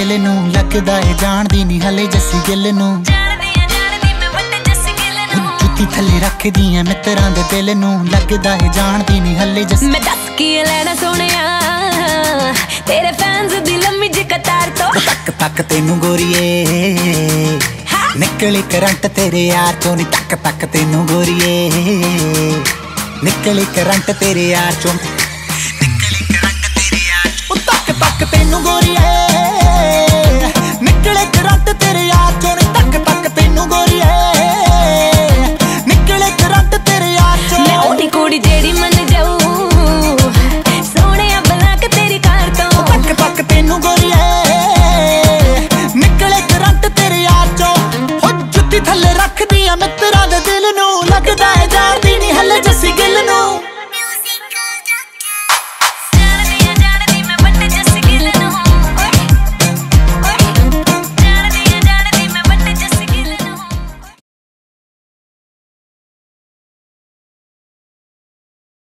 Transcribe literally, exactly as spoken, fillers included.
दिल नू लगदा है जानदी नहीं हले जस्सी गिल नू जुत्ती थले रख दियां मित्रां दे दिल नू लगदा है जानदी नहीं हले जस्सी मैं दस की लेना सोनिया तेरे फैंस दी लम्मी जी कतार तो तक तक तेनू गोरीए निकली करंट तेरे यार चों नी तक तक तेनू गोरीए निकली करंट तेरे यार चों निकली करंट तेरे यार ओ तक तक तेनू गोरीए